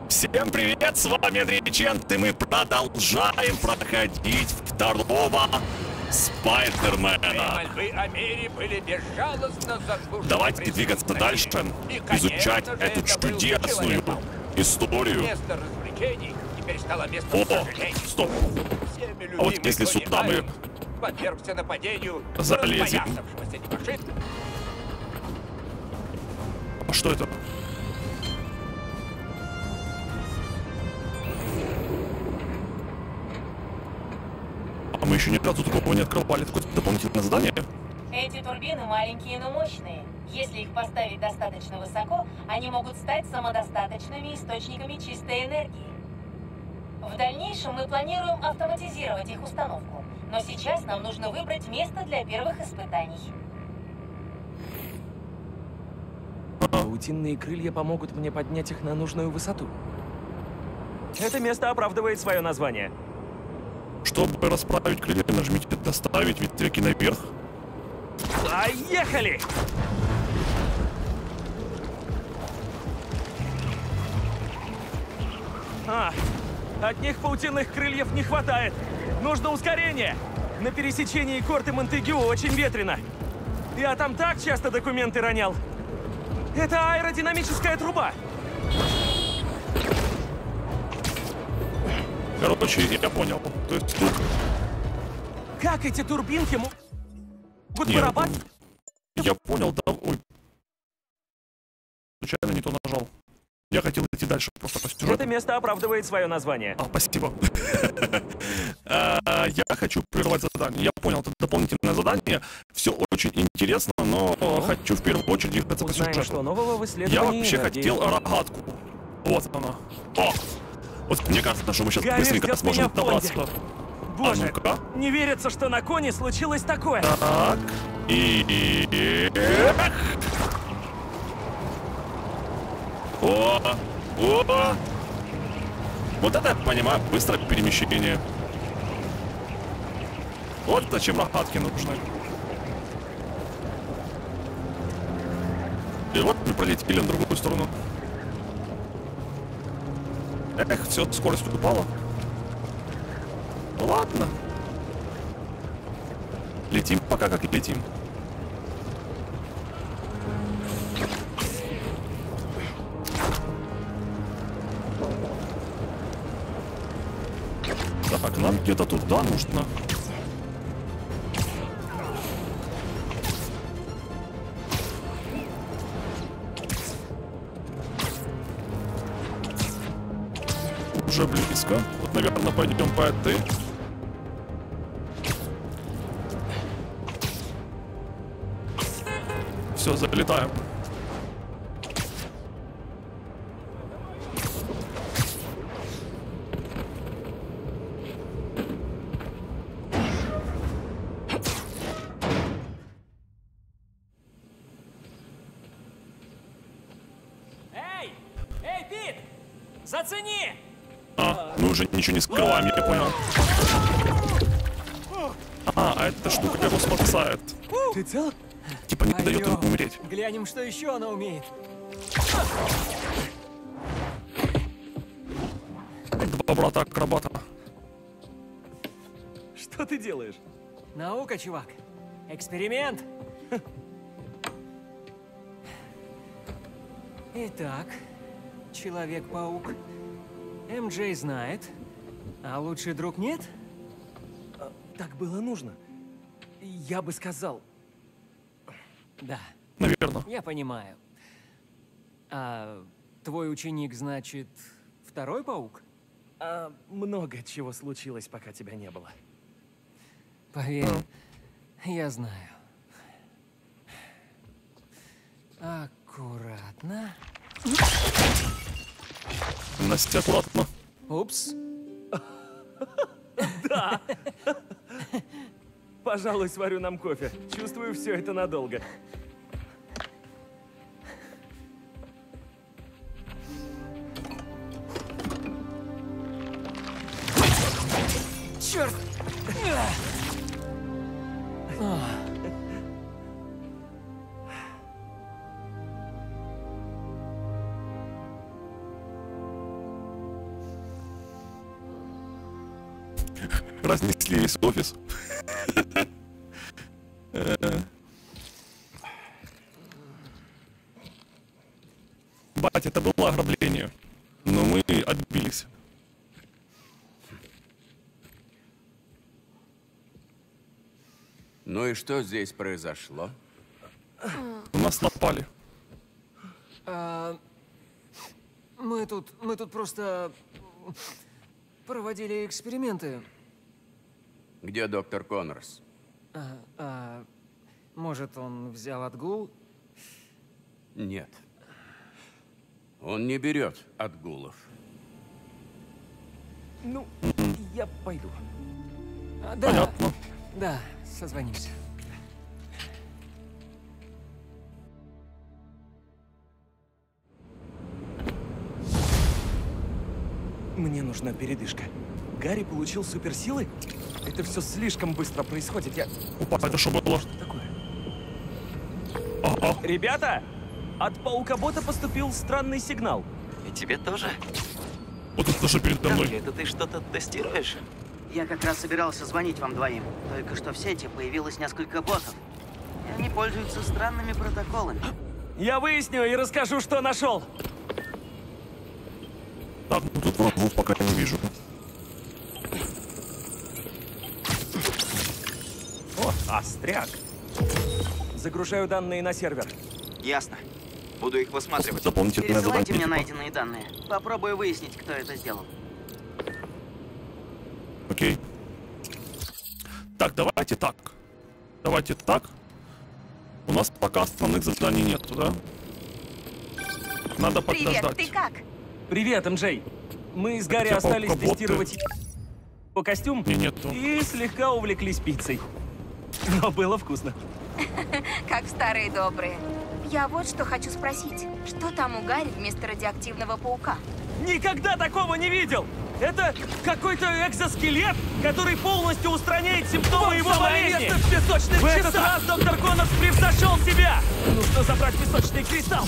Всем привет, с вами Андрейчент, и мы продолжаем проходить второго Спайдермена. Мольбы о мире были безжалостно заслужены. Давайте двигаться дальше, изучать эту чудесную историю. Место развлечений теперь стало местом сожалений. Стоп. Всеми А вот любимый если Тони сюда мы Айрон подвергся нападению залезем. распоясавшегося дебошира. А что это? А мы еще ни разу такого не открывали. Какое-то дополнительное задание? Эти турбины маленькие, но мощные. Если их поставить достаточно высоко, они могут стать самодостаточными источниками чистой энергии. В дальнейшем мы планируем автоматизировать их установку, но сейчас нам нужно выбрать место для первых испытаний. Паутинные крылья помогут мне поднять их на нужную высоту. Это место оправдывает свое название. Чтобы расправить крылья, нажмите «Доставить ветвяки наверх». Поехали! От них паутинных крыльев не хватает. Нужно ускорение. На пересечении Корт и Монтегю очень ветрено. Я там так часто документы ронял. Это аэродинамическая труба. Короче, я понял. То есть тут... Как эти турбинки могут Нет, вырабатывать? я понял, да. Ой. Случайно не то нажал. Я хотел идти дальше просто по сюжету. Это место оправдывает свое название. Спасибо. Я хочу прервать задание. Я понял, это дополнительное задание. Все очень интересно, но хочу в первую очередь двигаться по Узнаем, что сюжету. нового в Я исследовании вообще энергии. хотел рогатку. Вот она. О! Вот мне кажется, что мы сейчас Горишь, быстренько как сможем меня в добраться. фонде. Боже, ну-ка. не верится, что на коне случилось такое. Так. И... О! Вот это, я понимаю, быстрое перемещение. Вот зачем рогатки нужны. И вот мы пролетели на другую сторону. Эх, все, скорость упала. Ну ладно. Летим пока как и летим. Так, нам где-то туда нужно. Уже близко. Вот, наверное, пойдем по этой. Все, залетаем. Эй, Пит! Зацени! Мы уже ничего не скрываем, я понял. А эта штука его спасает. Ты цел? Типа не дает ему умереть. Глянем, что еще она умеет. Два брата-акробата. Что ты делаешь? Наука, чувак. Эксперимент. Итак, Человек-паук. МJ знает, а лучший друг нет? Так было нужно. Я бы сказал. Да, Наверное. я понимаю. А твой ученик, значит, второй паук? Много чего случилось, пока тебя не было. Поверь, я знаю. Аккуратно. Настя, аккуратно. Упс. Да. Пожалуй, сварю нам кофе. Чувствую, все это надолго. Черт! Разнесли весь офис. Бать, это было ограбление. Но мы отбились. Ну и что здесь произошло? У нас напали. Мы тут просто проводили эксперименты. Где доктор Коннорс? Может, он взял отгул? Нет. Он не берет отгулов. Ну, я пойду. Да, Понятно. да, созвонимся. Мне нужна передышка. Гарри получил суперсилы? Это все слишком быстро происходит. Я... Опа, это что было? Что такое? Ага. Ребята! От паука-бота поступил странный сигнал. И тебе тоже? Вот это что передо мной. Это ты что-то тестируешь? Я как раз собирался звонить вам двоим. Только что в сети появилось несколько ботов. И они пользуются странными протоколами. Я выясню и расскажу, что нашел. Так, ну тут врагов пока не вижу. О, остряк. Загружаю данные на сервер. Ясно. Буду их высматривать. Дополнительное Пересылайте мне задание. найденные данные. Попробую выяснить, кто это сделал. Окей. Так, давайте так. Давайте так. У нас пока основных заданий нету, да? Надо подождать. Привет, ты как? Привет, МJ. Мы с Гарри Хотя остались паука-боты- тестировать по костюм Не, нету. и слегка увлеклись пиццей. Но было вкусно. Как в старые добрые. Я вот что хочу спросить. Что там у Гарри вместо радиоактивного паука? Никогда такого не видел! Это какой-то экзоскелет, который полностью устраняет симптомы его болезни! В песочных часах! Этот раз доктор Коннорс превзошел себя! Нужно забрать песочный кристалл!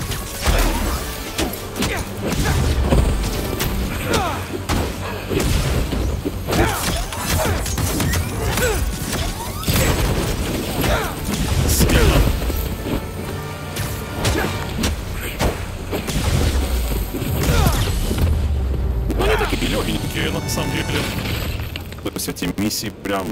Смело. Ну, они такие легенькие, на самом деле. То есть эти миссии прям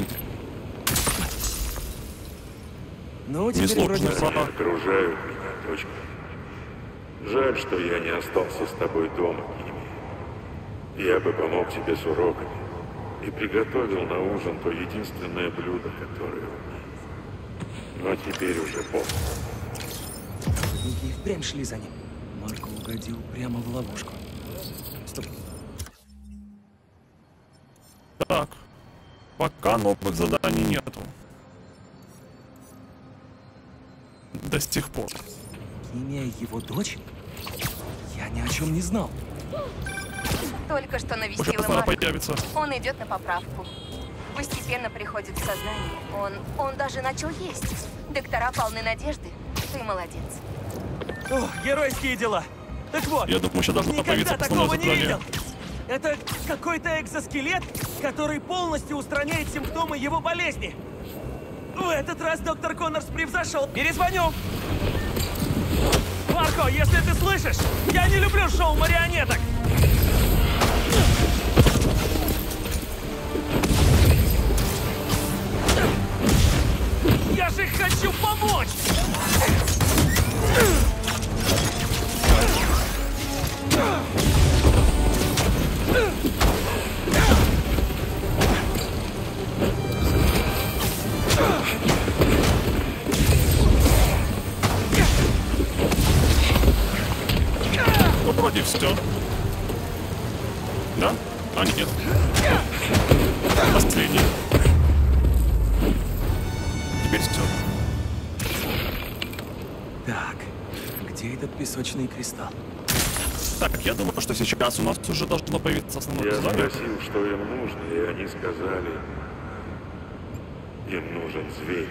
Ну, теперь вроде несложные. все. Окружают меня, дочка. Жаль, что я не остался с тобой дома, Кими. Я бы помог тебе с уроками и приготовил на ужин то единственное блюдо, которое умею. Но теперь уже поздно. Они и впрямь шли за ним. Марко угодил прямо в ловушку. Стоп. Так. Пока новых заданий нету. До сих пор. Кимия его дочь? Я ни о чем не знал. Только что Уже навестила постоянно Марка. появится. Он идет на поправку. Постепенно приходит в сознание. Он даже начал есть. Доктора полны надежды. Ты молодец. О, геройские дела. Так вот, Я думаю, еще должно никогда появиться основное такого не задание. видел. Это какой-то экзоскелет, который полностью устраняет симптомы его болезни. В этот раз доктор Коннорс превзошел. Перезвоню. Марко, если ты слышишь, я не люблю шоу марионеток. Я же хочу помочь! Ну, вроде все. Да? А, нет. Последний. Теперь все. Так, где этот песочный кристалл? Так, я думаю, что сейчас у нас уже должно появиться основное Я задание. спросил, что им нужно, и они сказали, им нужен зверь.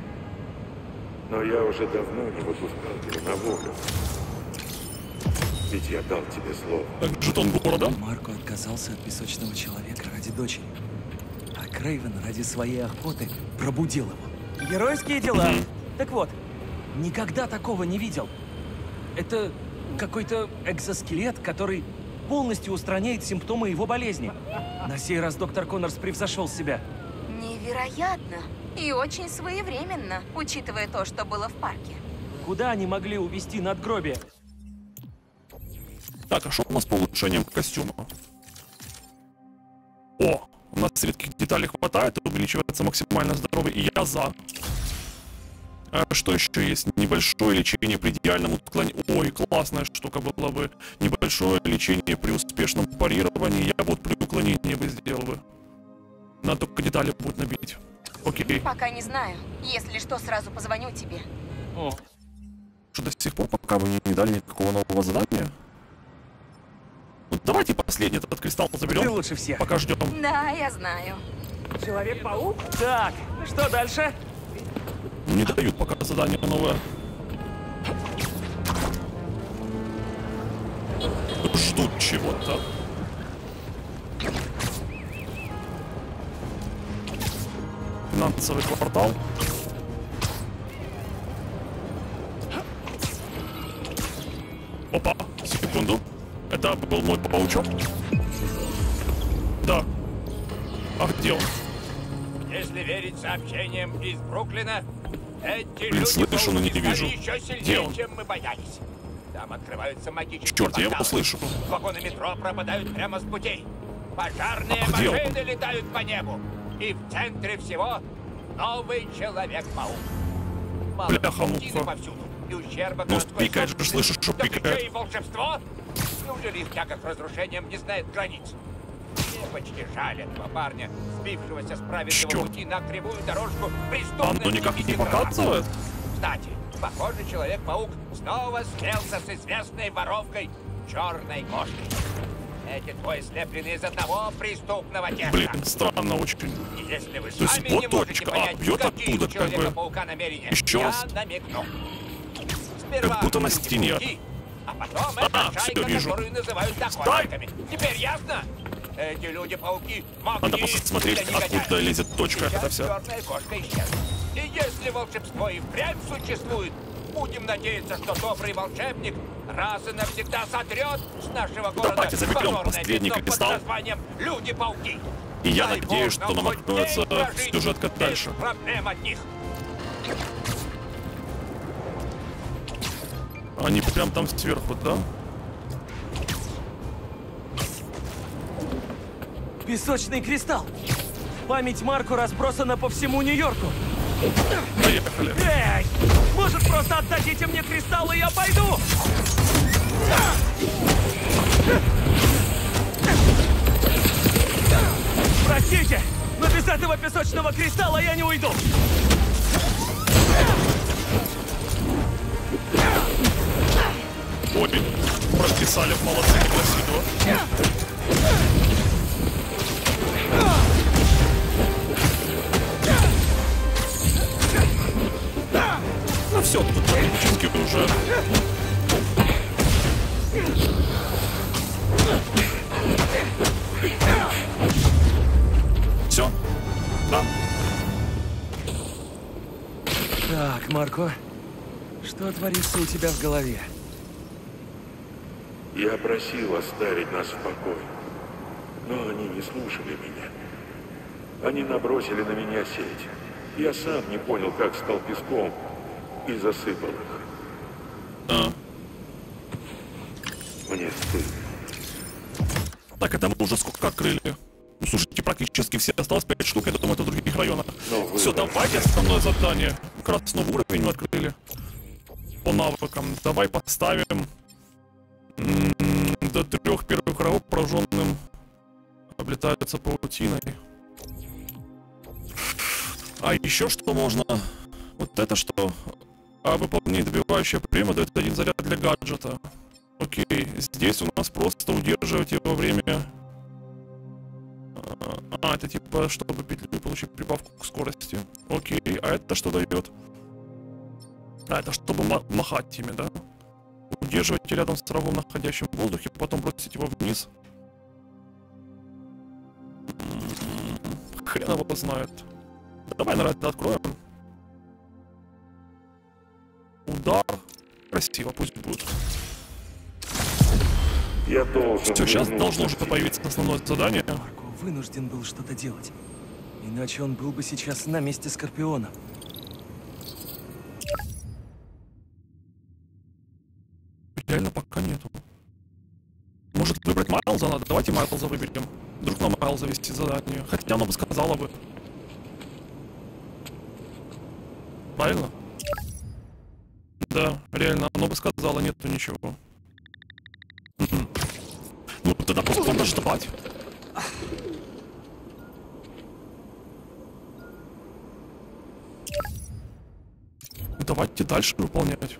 Но я уже давно не выпускал его на волю. Ведь я дал тебе слово. Так, жетон города. Марко отказался от песочного человека ради дочери. А Крейвен ради своей охоты пробудил его. Геройские дела. Так вот, никогда такого не видел. Это какой-то экзоскелет, который полностью устраняет симптомы его болезни. На сей раз доктор Коннорс превзошел себя. Невероятно. И очень своевременно, учитывая то, что было в парке. Куда они могли увезти надгробие? Так, а что у нас по улучшениям костюма? О, у нас редких деталей хватает, увеличивается максимально здоровье, и я за. А что еще есть? Небольшое лечение при идеальном отклонении. Ой, классная штука была бы. Небольшое лечение при успешном парировании. Я вот при уклонении бы сделал бы. Надо только детали будет набить. Окей. Пока не знаю. Если что, сразу позвоню тебе. О. Что до сих пор пока вы не дали никакого нового задания? Ну, давайте последний этот кристалл заберем. Ты лучше всех. Пока ждем. Да, я знаю. Человек-паук? Так, что дальше? Не дают пока задание новое. Ждут чего-то. Финансовый квартал. Опа, секунду. Это был мой паучок? Да. А где он? Если верить сообщениям из Бруклина, эти Блин, слышу, но не люди вижу. стали еще Где сильнее, он? чем мы боялись. Там открываются магические Черт, я его порталы. слышу. Вагоны метро пропадают прямо с путей. Пожарные А где он? машины летают по небу. И в центре всего новый Человек-паук. Мало Бляха-муха. паутины повсюду. И ущерба Ну, городской пикает же, собственности. слышишь, что Так еще пикает. и волшебство? Неужели их тяга к разрушениям не знает границ? Мне почти жаль этого парня, сбившегося с правильного Чёрт. пути на кривую дорожку А преступных оно никак не дегенератов. показывает? Кстати, похоже, Человек-паук снова слился с известной воровкой Черной кошкой. Эти двое слеплены из одного преступного теста. Блин, странно очень. И если вы То есть сами вот не можете точка, понять, бьет какие оттуда, у как бы. Человека-паука намерения, Еще я раз. намекну. Сперва будто на люди стене. пауки, а потом эта всё шайка, вижу. которую называют охотниками. Теперь ясно? Эти люди-пауки Надо магнит посмотреть, для негодяев. откуда лезет точка Сейчас эта вся. черная кошка исчезла. И если волшебство и впрямь существует, будем надеяться, что добрый волшебник раз и навсегда сотрет с нашего города Давайте заберем позорное последний пятно под кристалл. названием «Люди-пауки». И я Дай надеюсь, Бог что нам хоть откроется день прожить сюжетка без дальше. проблем от них. Они прям там сверху, да? Песочный кристалл. Память Марко разбросана по всему Нью-Йорку. Поехали. Эй! Может, просто отдадите мне кристалл, и я пойду? Простите, но без этого песочного кристалла я не уйду. Ой, прописали, молодцы, красиво. Ну все, тут ученики уже. Все? Да. Так, Марко, что творится у тебя в голове? Я просил оставить нас в покое, но они не слушали меня. Они набросили на меня сеть. Я сам не понял, как стал песком, и засыпал их. Мне стыдно. Так, это мы уже сколько открыли? Ну, слушайте, практически все. Осталось 5 штук, я думаю, это в других районах. Все, давайте основное задание. Как раз новый уровень мы открыли. По навыкам. Давай поставим до 3 первых врагов, пораженным облетаются паутиной. А еще что можно? Вот это что? Выполнение добивающее премия дает 1 заряд для гаджета. Окей, здесь у нас просто удерживать его время. Это типа, чтобы петлю получить прибавку к скорости. Окей, а это что дает? Это чтобы махать ими, да? Удерживайте рядом с врагом, находящим в воздухе, потом бросить его вниз. Хрен его знает. Давай, наверное, это откроем. Удар. Красиво, пусть будет. Я должен... Все, сейчас должно уже появиться основное задание. Марко вынужден был что-то делать. Иначе он был бы сейчас на месте Скорпиона. Реально пока нету. Может выбрать Майлза надо? Давайте Майлза выберем. Вдруг на Майлза вести задание. Хотя она бы сказала бы. Правильно? Да, реально, она бы сказала, нету ничего. Ну, тогда просто надо ждать. Давайте дальше выполнять.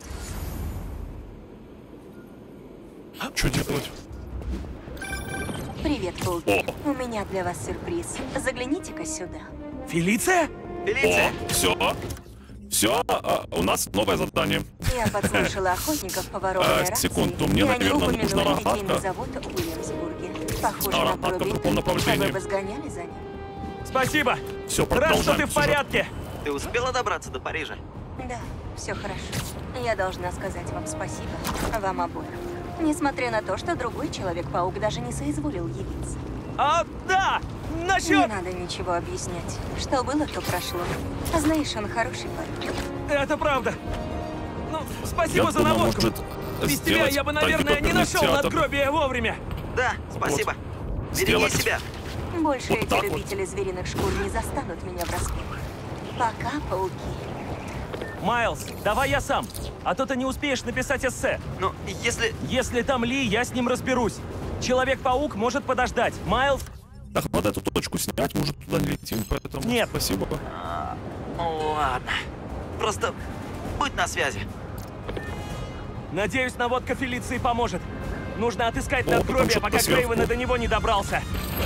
Что делать? Привет, пауки. У меня для вас сюрприз. Загляните-ка сюда. Фелиция? Фелиция! Все, у нас новое задание. Я подслушала охотников по воровной рации, секунду, мне, и они наверное, нужна упомянули рогатка. питейный завод в Уильямсбурге. Похоже на Рогатка в пробег, другом направлении. вы бы сгоняли за ним. Спасибо. Все, Рад, продолжаем. что ты в сюжет. порядке. Ты успела добраться до Парижа? Да, все хорошо. Я должна сказать вам спасибо, вам обоим. Несмотря на то, что другой Человек-паук даже не соизволил явиться. А, да! Не Насчет... надо ничего объяснять. Что было, то прошло. Знаешь, он хороший парень. Это правда. Ну, спасибо Я за думаю, наводку. может, Без тебя сделать я бы, тайный наверное, не оперный нашел театр. надгробие вовремя. Да, спасибо. Береги Сделать. себя. Больше Вот эти так вот. любители звериных шкур не застанут меня врасплох. Пока, пауки. Майлз, давай я сам. А то ты не успеешь написать эссе. Ну, если... Если там Ли, я с ним разберусь. Человек-паук может подождать. Майлз... Так, надо эту точку снять, может туда не летим, поэтому... Нет. Спасибо. Ладно. Просто будь на связи. Надеюсь, наводка Фелиции поможет. Нужно отыскать О, там надгробие, что-то пока сверху. Крейвен до него не добрался.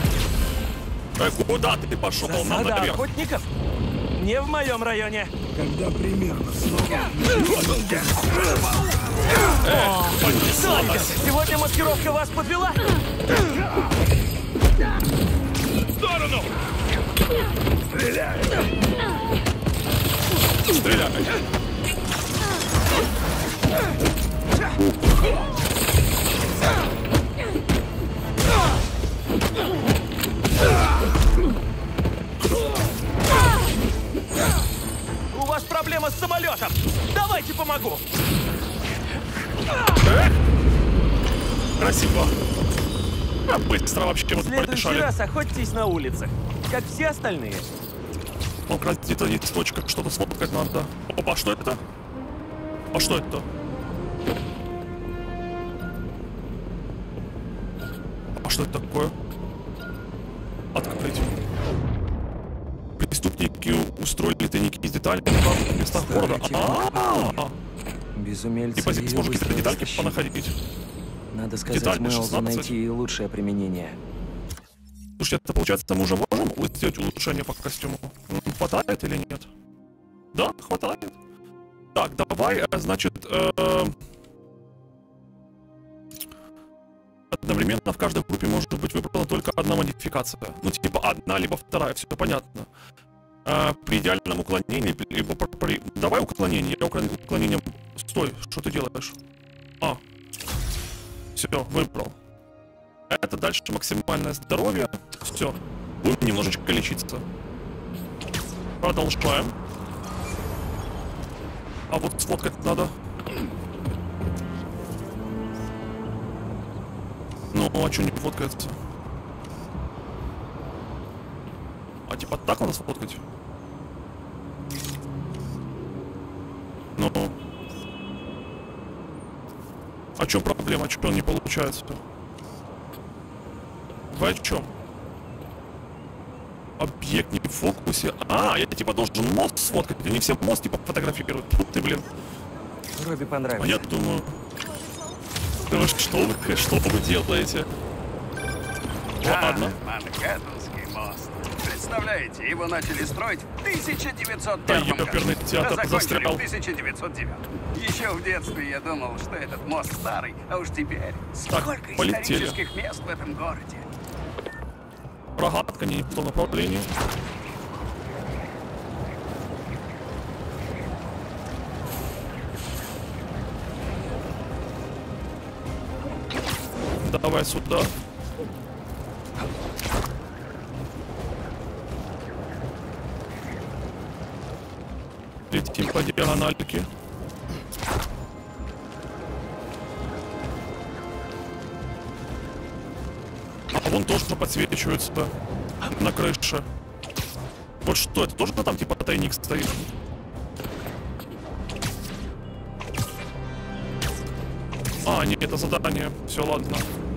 Куда ты пошел? Засада Наверх. охотников? Не в моем районе. Сонька, сегодня маскировка вас подвела? В сторону! Стреляй! Стреляй! У вас проблема с самолетом. Давайте помогу. Красиво. А быстро вообще В вот следующий порешали. раз охотитесь на улицах, как все остальные. Он как раз где-то есть точка, что-то сфоткать надо. Опа, что это? А что это? А что это такое? Открыть. Преступники устроили тайники из деталей в разных местах города. Безумельцы Типа здесь можно какие-то детальки тащили. понаходить. Надо сказать Детали Майлзу 16. найти и лучшее применение. Слушай, это получается, мы уже можем сделать улучшение по костюму? Хватает или нет? Да, хватает. Так, давай, значит, одновременно в каждой группе может быть выбрана только одна модификация. Ну, типа одна, либо вторая, все понятно. При идеальном уклонении, либо давай уклонение, я уклонением... Стой, что ты делаешь? Все, выбрал. Это дальше максимальное здоровье. Все. Будем немножечко лечиться. Продолжаем. А вот сфоткать надо. Ну, а что не фоткается? А типа так надо сфоткать? Ну. А чё проблема? Чё не получается? Вы о чем? Объект не в фокусе. Я типа должен мост сфоткать. Они все мост типа фотографируют. Тут ты, блин. Робби понравилось. А я думаю... Да вы что вы делаете? Ладно. Манхэттенский мост Представляете, его начали строить в 1901 Да, году, ёперный а театр закончили застрял. в 1909. Еще в детстве я думал, что этот мост старый, а уж теперь сколько полетели. исторических мест в этом городе. Рогатка не в том направлении. Давай сюда. Летим по диагональке. А вон тоже подсвечивается на крыше. Вот что, это тоже там типа тайник стоит? А, нет, это задание. Все, ладно.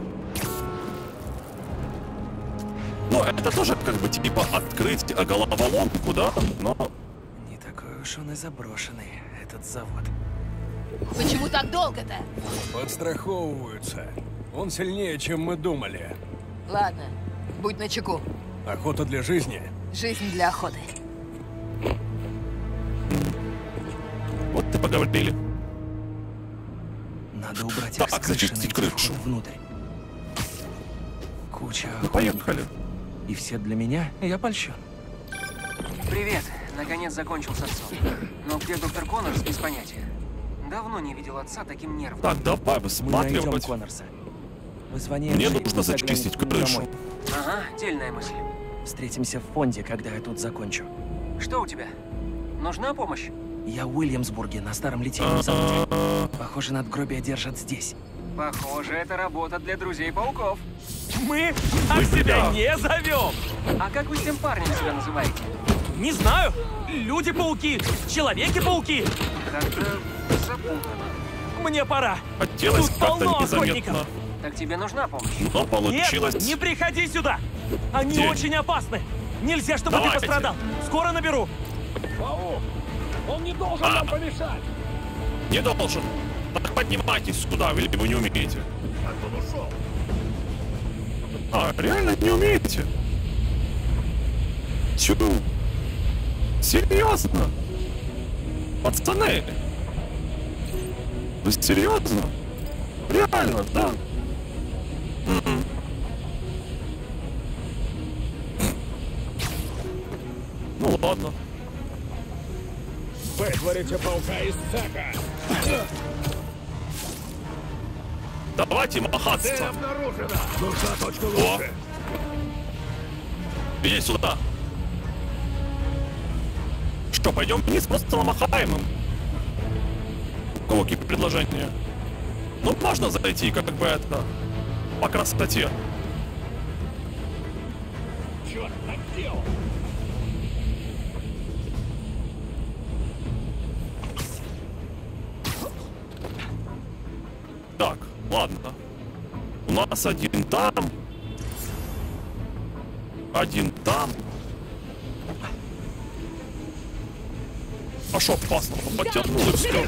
Ну, это тоже как бы типа открыть головоломку, да? Но... Не такой уж он и заброшенный, этот завод. Почему так долго-то? Подстраховываются. Он сильнее, чем мы думали. Ладно, будь начеку. Охота для жизни. Жизнь для охоты. Вот и поговорили. Надо убрать Так, их с крыши, зачистить найти крышу. вход внутрь. Куча Ну, поехали. И все для меня? Я польщен. Привет. Наконец закончил с отцом. Но где доктор Коннорс, без понятия. Давно не видел отца таким нервным. Так, давай Мы найдем высматривать. Коннорса. Позвони Мне Джеймсу, нужно зачистить заглянем к нему крышу. домой. Ага, дельная мысль. Встретимся в фонде, когда я тут закончу. Что у тебя? Нужна помощь? Я в Уильямсбурге, на старом литейном заводе. Похоже, надгробия держат здесь. Похоже, это работа для друзей-пауков. Мы себя не зовем! А как вы с тем парнем себя называете? Не знаю. Люди-пауки, человеки-пауки. Как-то запутано. Мне пора. Хотелось Тут как-то полно незаметно. охотников. Так тебе нужна помощь? Но получилось. Нет, не приходи сюда. Они Где? очень опасны. Нельзя, чтобы Давайте. ты пострадал. Скоро наберу. Паук, он не должен нам помешать. Не должен. Так поднимайтесь сюда, или вы не умеете. Как он ушел? А, реально не умеете? Чё? Серьезно? Пацаны? Вы серьезно? Реально, да? М-м. Ну ладно. Вытворите паука из цеха. Давайте махаться. Цель обнаружена. Нужна точка О. лучше. Иди сюда. Что, пойдем вниз, просто намахаем им? У кого какие предложения? Ну, можно зайти, как бы это, по красоте. Черт, так где он? Так, ладно. У нас один там. Один там. А шо опасно? Потянул и все.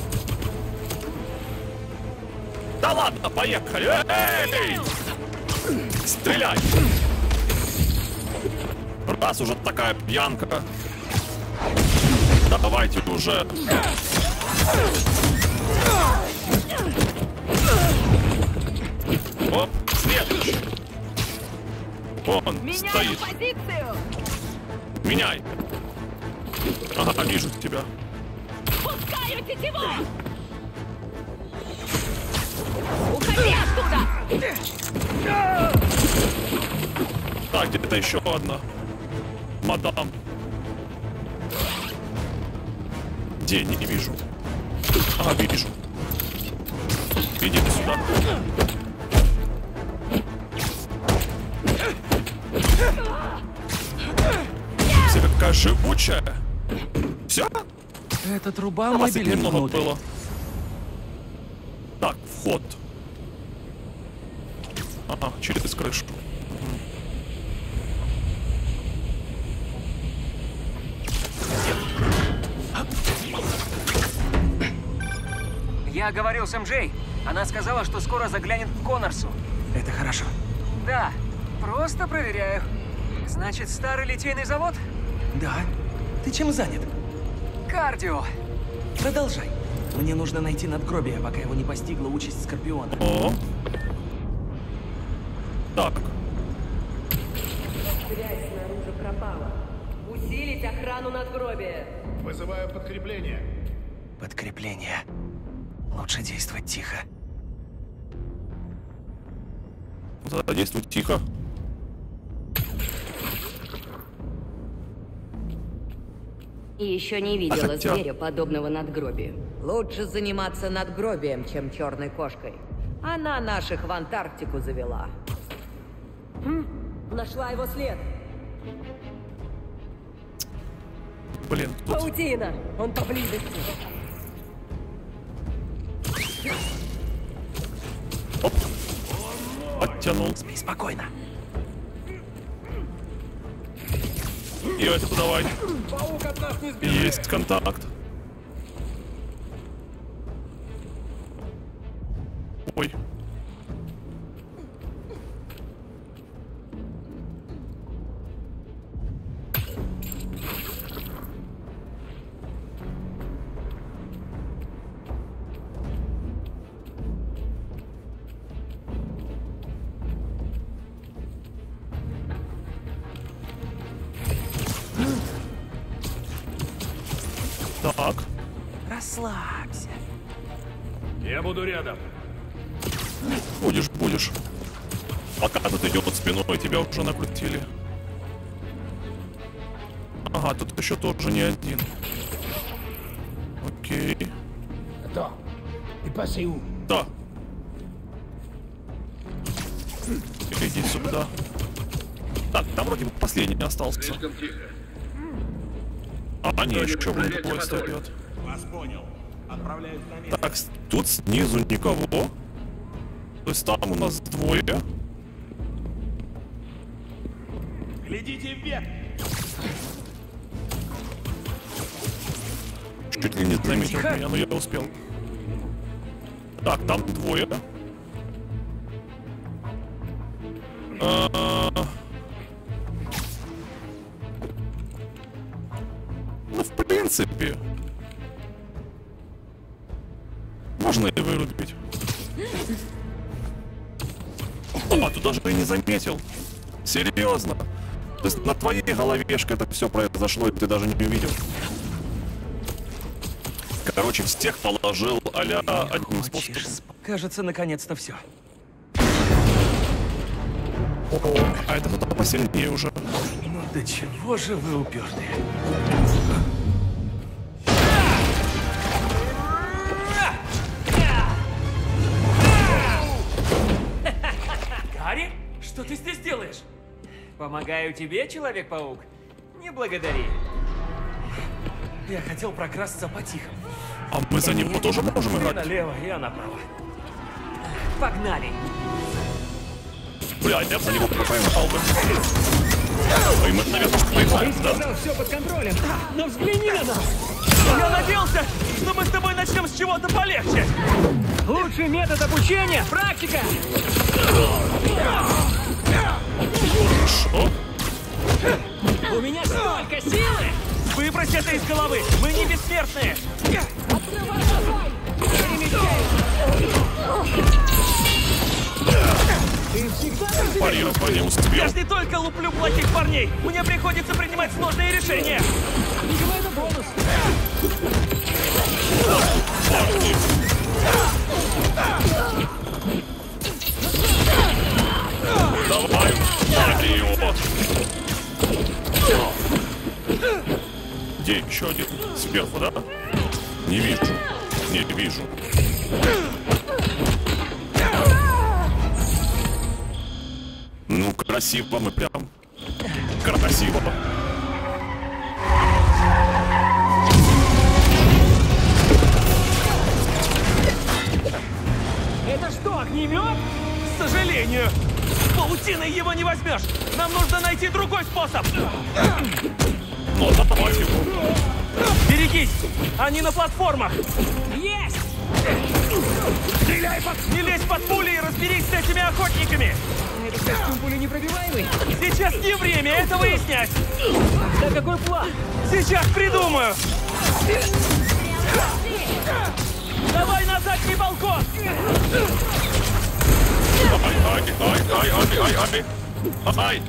Да ладно, поехали! Эй! Стреляй! Раз уже такая пьянка. Давайте уже. Оп, следующий. Он стоит. позицию! Меняй. Ага, вижу тебя. Пускаю тетиву! Уходи оттуда! Так, где-то еще одна. Мадам. Где? Не вижу. Ага, вижу. Иди сюда. Все какая живучая. Все? Это труба, У мой вас их билет немного внутрь. было. Так, вход. Ага, через крышу. Я говорил с МJ. Она сказала, что скоро заглянет к Коннорсу. Это хорошо. Да, просто проверяю. Значит, старый литейный завод? Да. Ты чем занят? Кардио. Продолжай. Мне нужно найти надгробие, пока его не постигла участь Скорпиона. О. Так. Связь снаружи пропала. Усилить охрану надгробия. Вызываю подкрепление. Подкрепление. Лучше действовать тихо. Задействуй тихо. И еще не видела Хотя... зверя, подобного надгробию. Лучше заниматься надгробием, чем черной кошкой. Она наших в Антарктику завела. Нашла его след. Блин, тут... Паутина! Он поблизости. Оп. Оттянул. Спи спокойно. И это давай. Паук от нас не сбежит. Есть контакт. Ой. Так. Расслабься. Я буду рядом. Будешь. Пока тут идет спиной, тебя уже накрутили. Ага, тут еще тоже не один. Окей. Attends. T'es passé où? Да. Иди сюда. Так, там вроде бы последний остался. Слишком тихо. А, не, еще вроде поезд идет. Вас понял. Отправляюсь на место. Так, тут снизу никого. То есть там у нас двое. Глядите вверх. Чуть ли не заметил меня, но я успел. Так, там двое. Ну, в принципе, можно и вырубить. А, тут даже и не заметил. Серьезно? То есть на твоей головешке это все произошло, и ты даже не увидел. Короче, всех положил а-ля одним способом. Кажется, наконец-то все. А это кто-то посильнее уже. Ну до чего же вы упертые? Гарри, что ты здесь делаешь? Помогаю тебе, Человек-паук. Не благодари. Я хотел прокрасться по-тихому. А мы за ним тоже можем Ты играть? налево, я направо. Погнали. Бля, я за него поймал бы. Ой, мы, наверное, поймаем, да? Все под контролем, но взгляни на нас. Я надеялся, что мы с тобой начнем с чего-то полегче. Лучший метод обучения — практика. Хорошо. У меня столько силы! Выбрось это из головы! Мы не бессмертные! Парировать не успел. Я ж не только луплю плохих парней! Мне приходится принимать сложные решения! Это бонус! Парни. Давай, парни его. Где еще один? Сверху, да? Не вижу. Не вижу. Ну, красиво мы прям. Красиво. Это что, огнемет? К сожалению. Паутиной его не возьмешь. Нам нужно найти другой способ. Ну, давайте его. Берегись! Они на платформах! Есть! Не лезь под пули и разберись с этими охотниками! Этот костюм пули непробиваемый! Сейчас! Сейчас не время это выяснять! Да какой план? Сейчас придумаю! Давай на задний балкон! Ай!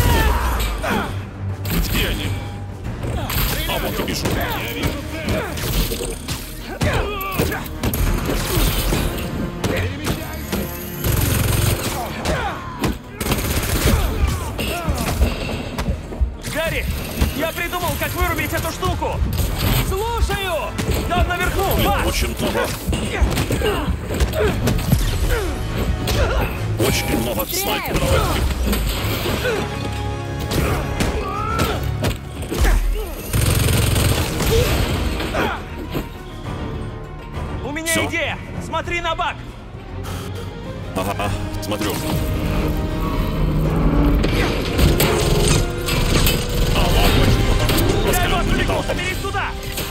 Где они? А, вот и вижу. Я вижу. Гарри, я придумал, как вырубить эту штуку! Слушаю! Там наверху! Блин, очень много. Очень много снайперов. У меня Всё? идея! Смотри на бак! Ага, смотрю. Раскаленный металл! Соберись сюда!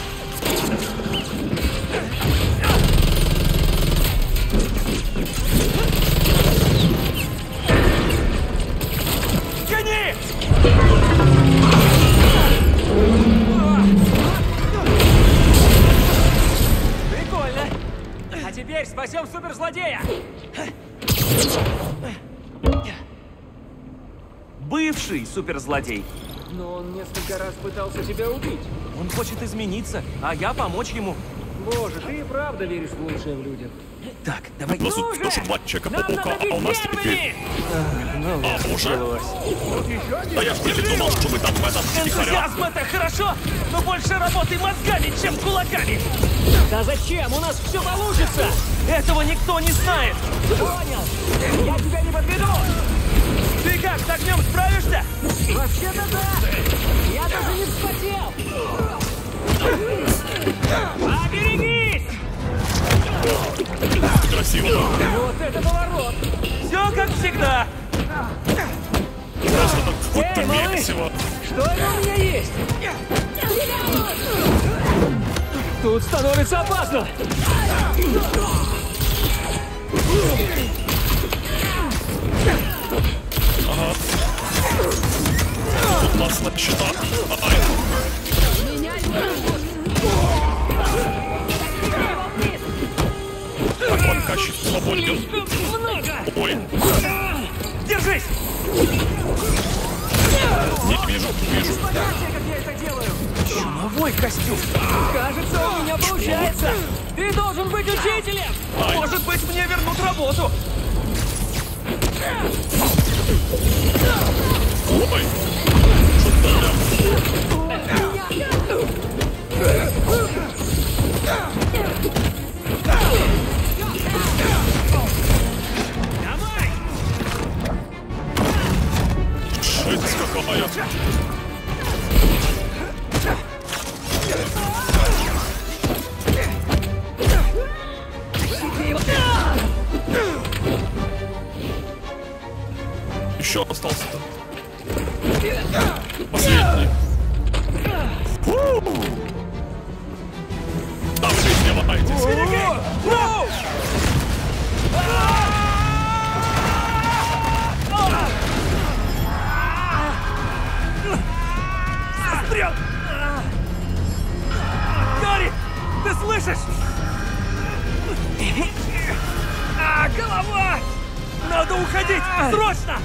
Гони! Прикольно. А теперь спасем суперзлодея. Бывший суперзлодей. Но он несколько раз пытался тебя убить. Он хочет измениться, а я помочь ему. Боже, ты и правда веришь в лучшее в людях. Так, давай. У нас тут тоже два Человека-паука, а у нас теперь... А, уже? Да я ж придумал, что мы там в этом втихаря. Энтузиазм это хорошо, но больше работай мозгами, чем кулаками. Да зачем? У нас все получится. Этого никто не знает. Понял. Я тебя не подведу. Ты как, с огнем справишься? Вообще-то да. Я даже не вспотел. Оберегись! Красиво. Вот это поворот. Все как всегда. Просто так какое-то Эй, малыш, месиво. что это у меня есть? Тут становится опасно. Ага. Тут нас на счета. Ай. Огонь кащит свободен. Ой. Держись! Не вижу, вижу. Чумовой костюм. Кажется, у меня получается. Ты должен быть учителем. Ай. Может быть, мне вернут работу. Ой. Что-то Давай! Жесть какая. Еще остался-то. Последний. Там вы снимаетесь. Застрял! Гарри, ты слышишь? Голова! Надо уходить! Срочно!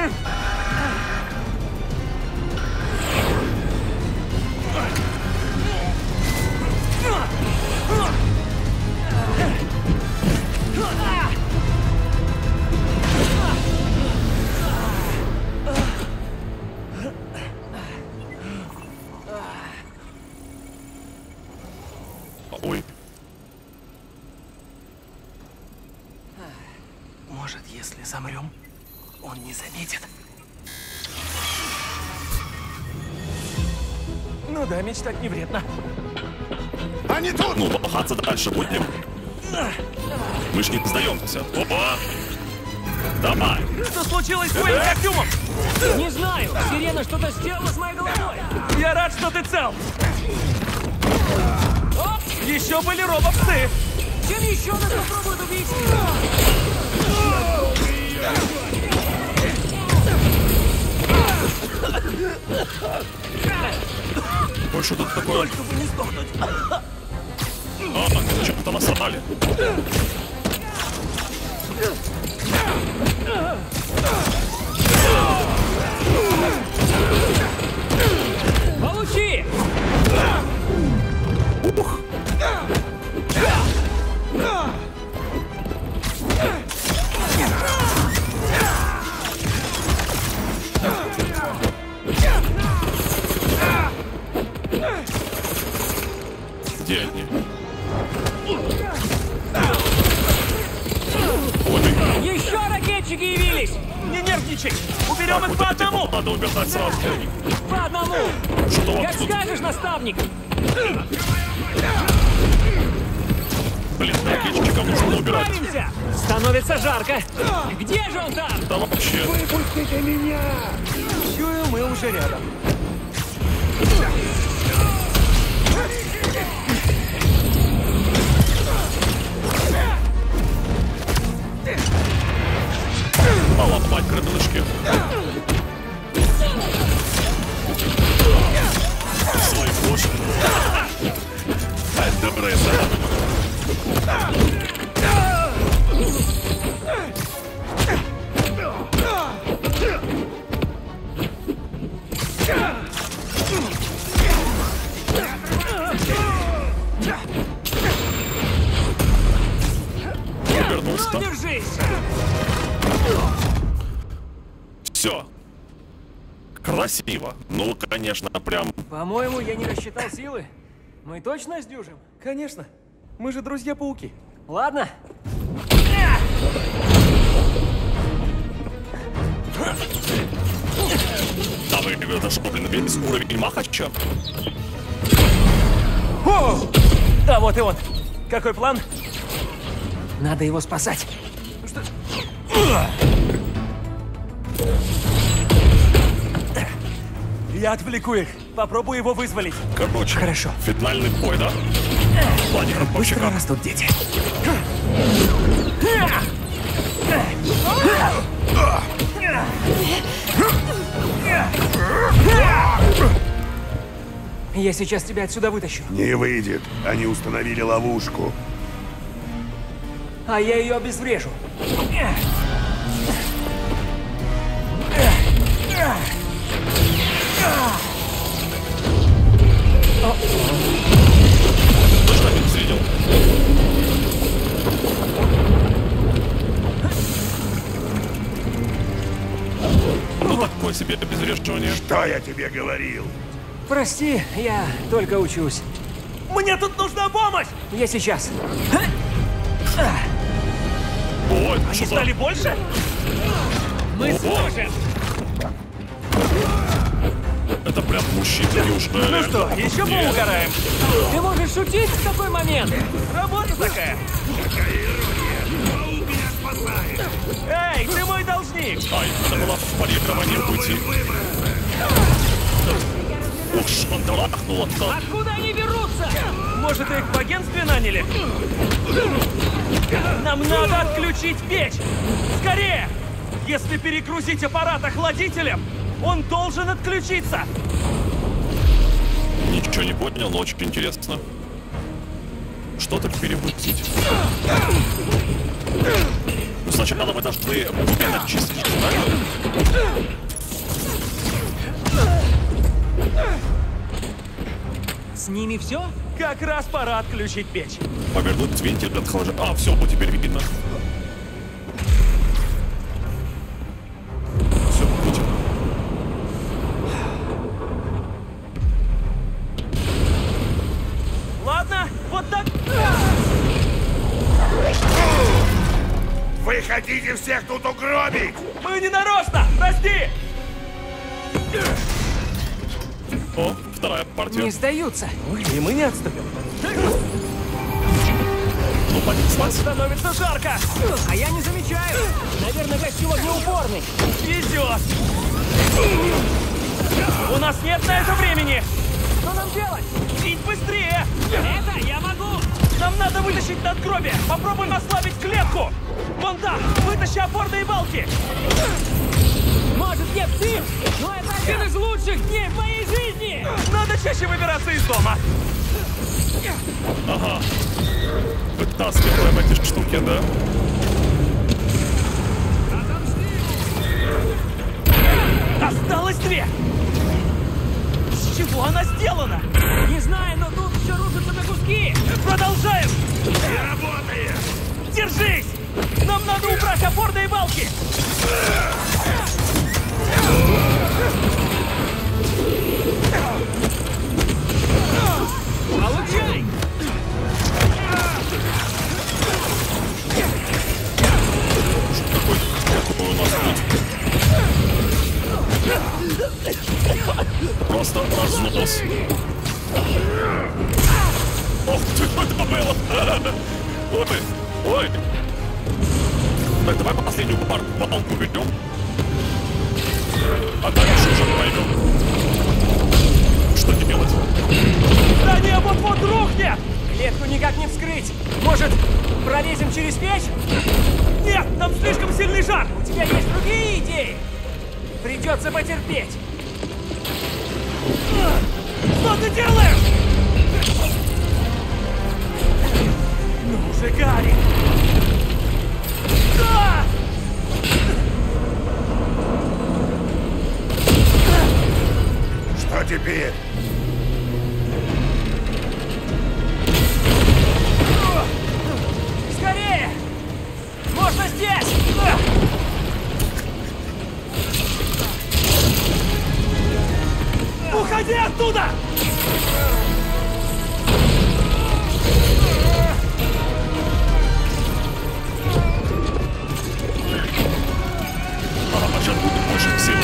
Ой. Может, если замрем, он не заметит. Ну да, мечтать не вредно. Они тут! Ну, лохаться дальше будем. Мы ж не сдаемся. Опа! Давай! Что случилось с твоим костюмом? Не знаю. Сирена что-то сделала с моей головой. Я рад, что ты цел. Оп! Еще были робопсы. Чем еще нас попробуют убить? что тут такое? Только бы не сдохнуть. А, что-то насрали. Получи! Ух! Где они? Еще ракетчики явились! Не нервничай! Уберем их по одному! Надо убирать сразу. По одному! Что вам Как тут? скажешь, наставник! Блин, ракетчикам нужно убирать. Справимся! Становится жарко! Где же он там? Да вообще. Выпустите меня! Чую, мы уже рядом. Поломать крылышки. Свой кош. Доброе Вернулся. Ну, держись! Все. Красиво. Ну, конечно, прям. По-моему, я не рассчитал силы. Мы точно сдюжим? Конечно. Мы же друзья-пауки. Ладно. Да вы, это что, блин, весь уровень Махача? О! Да, вот и он. Какой план? Надо его спасать. Что? Я отвлеку их. Попробую его вызволить. Короче, хорошо. Финальный бой, да? В плане гробовщика. Растут дети. Я сейчас тебя отсюда вытащу. Не выйдет. Они установили ловушку. А я ее обезврежу. Точно не видел. Ну такое себе обезвреживание. Что я тебе говорил? Прости, я только учусь. Мне тут нужна помощь! Я сейчас. Ой, Они стали больше? Мы сможем! Это прям мужчины уже. Ну что, еще поугараем? Ты можешь шутить в такой момент? Работа такая! Эй, ты мой должник! Ай, надо было в парирование уйти. Ух, шандрахнуло так. Откуда они берутся? Может, их в агентстве наняли? Нам надо отключить печь! Скорее! Если перегрузить аппарат охладителем, он должен отключиться! Ничего не понял, но очень интересно. Что так перебудить? Ну, сначала мы должны начистить, правильно? С ними все? Как раз пора отключить печь. Повернуть вентиль от охлаждения. А, все, вот теперь видно. Все, видите. Ладно, вот так. Вы хотите всех тут угробить? Мы не нарочно! Прости! О, вторая партия. Не сдаются. И мы не отступим. Ну, понеслась. Становится жарко! А я не замечаю. Наверное, костюм огнеупорный. Везет! У нас нет на это времени! Что нам делать? Бить быстрее! Это я могу! Нам надо вытащить надгробие! Попробуем ослабить клетку! Вон там! Вытащи опорные балки! Может, нет, ты? Но это один из лучших дней в моей жизни! Надо почаще выбираться из дома. Ага. Вытаскиваем эти штуки, да? Осталось 2! С чего она сделана? Не знаю, но тут все рушится на куски! Продолжаем! Не работает! Держись! Нам надо убрать опорные балки! Получай! Какой у нас тут? Просто разнос. Ох ты, что это было? Ой, ой. Так, давай последнюю балку берем. А дальше уже пойдем. Что делать? Здание вот-вот рухнет! Клетку никак не вскрыть. Может, пролезем через печь? Нет, там слишком сильный жар! У тебя есть другие идеи? Придется потерпеть. Что ты делаешь? Ну же, Гарри! Да! Что теперь? Скорее! Можно здесь! Уходи оттуда! А сейчас будет больше силы.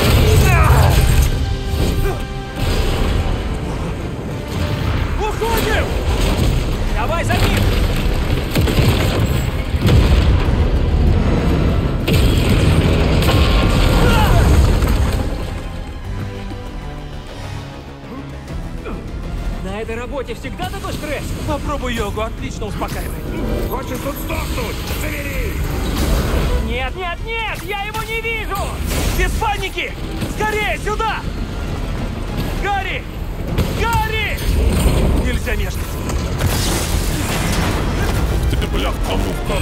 Уходим! Давай за ним! На этой работе всегда такой стресс? Попробуй йогу, отлично успокаивает. Хочешь тут сдохнуть? Забери! Нет, нет, нет! Я его не вижу! Без паники! Скорее, сюда! Гарри! Гарри! Нельзя мешкать. Ух ты, бляха-муха.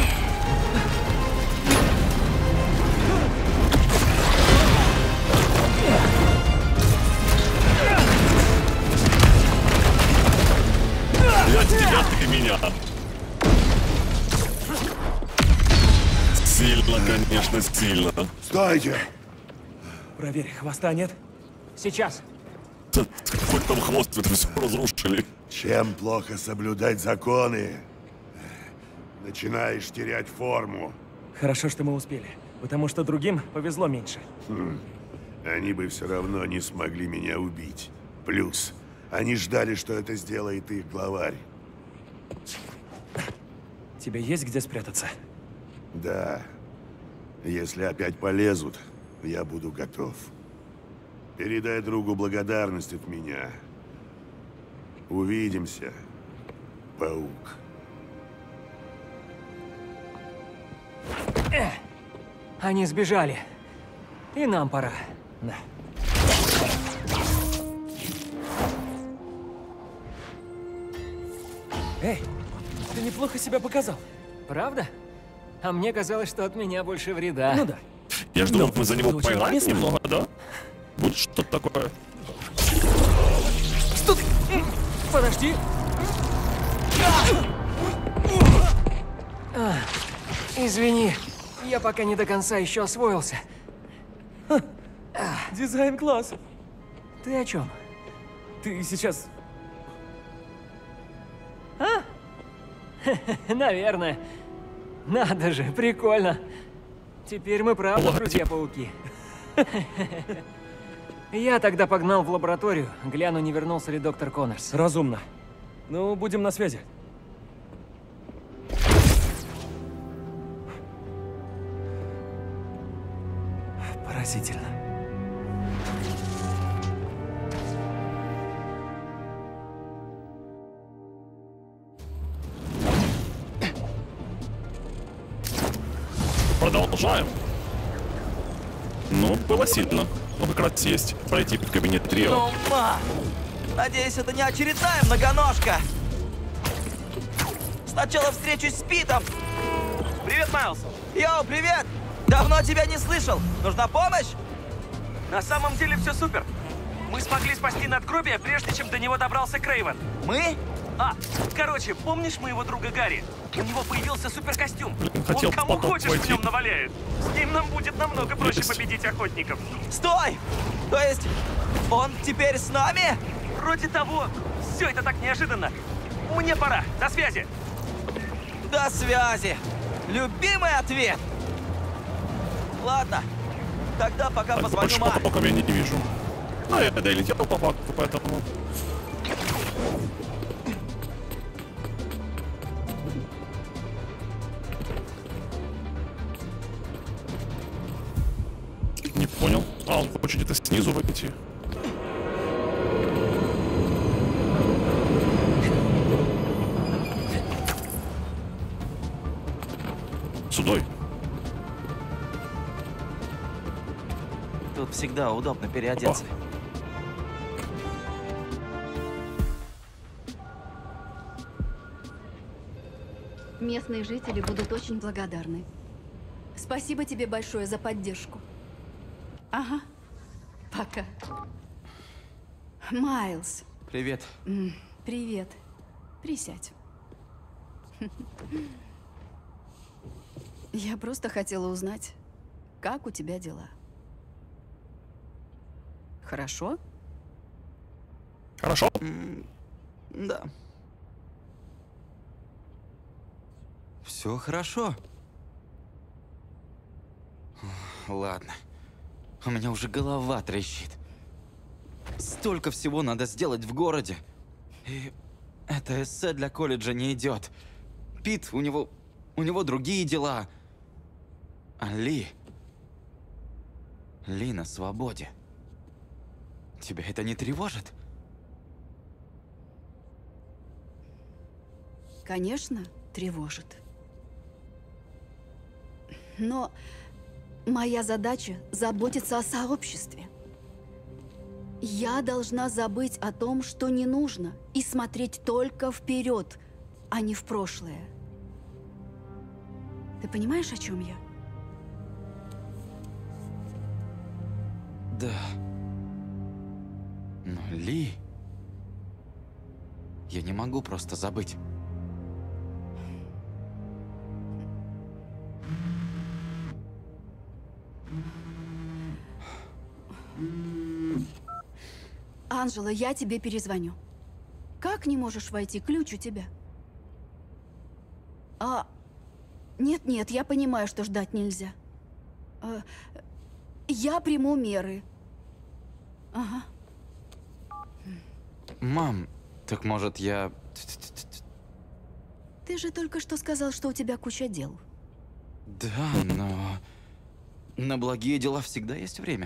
Я тебя, ты меня. Сильно, конечно, сильно. Стойте! Проверь, хвоста нет? Сейчас. Какой там хвост, это все разрушили. Чем плохо соблюдать законы, начинаешь терять форму. Хорошо, что мы успели, потому что другим повезло меньше. Они бы все равно не смогли меня убить. Плюс, они ждали, что это сделает их главарь. Тебе есть где спрятаться? Да. Если опять полезут, я буду готов. Передай другу благодарность от меня. Увидимся, паук. Они сбежали. И нам пора. Да. Эй, ты неплохо себя показал. Правда? А мне казалось, что от меня больше вреда. Ну да. Я жду, вот мы за него получил поймаем место. немного, да? Будет что-то такое. Что ты? Подожди. Извини, я пока не до конца еще освоился. Дизайн класс. Ты о чем? Ты сейчас... А? Наверное. Надо же, прикольно. Теперь мы правда друзья-пауки. Я тогда погнал в лабораторию, гляну, не вернулся ли доктор Коннорс. Разумно. Ну, будем на связи. Поразительно. Продолжаем. Ну, было сильно. Но как раз есть пройти в кабинет трио. Надеюсь, это не очередная многоножка. Сначала встречусь с Питом. Привет, Майлз. Йоу, привет! Давно тебя не слышал. Нужна помощь? На самом деле все супер. Мы смогли спасти надгробие, прежде чем до него добрался Крейвен. Мы? Короче, помнишь моего друга Гарри? У него появился суперкостюм. Хотел Он кому потом хочешь войти. в нем наваляет. С ним нам будет намного проще победить охотников. Стой! То есть, он теперь с нами? Вроде того. Все это так неожиданно. Мне пора. До связи. До связи. Любимый ответ. Ладно. Тогда пока позвоню Больше Ма. потоков я не вижу. Я долетел по факту, поэтому... Не понял. Он хочет где-то снизу выйти. Судой. Тут всегда удобно переодеться. Местные жители будут очень благодарны. Спасибо тебе большое за поддержку. Ага. Пока. Майлз. Привет. Привет. Присядь. Я просто хотела узнать, как у тебя дела. Хорошо? Хорошо? Да. Все хорошо. Ладно. У меня уже голова трещит. Столько всего надо сделать в городе. И это эссе для колледжа не идет. Пит, у него другие дела. А Ли на свободе. Тебя это не тревожит? Конечно, тревожит. Но моя задача — заботиться о сообществе. Я должна забыть о том, что не нужно, и смотреть только вперед, а не в прошлое. Ты понимаешь, о чем я? Да. Но Ли... Я не могу просто забыть. Анжела, я тебе перезвоню. Как не можешь войти? Ключ у тебя. Нет, я понимаю, что ждать нельзя. Я приму меры. Ага. Мам, так может я... Ты же только что сказал, что у тебя куча дел. Да, но... На благие дела всегда есть время.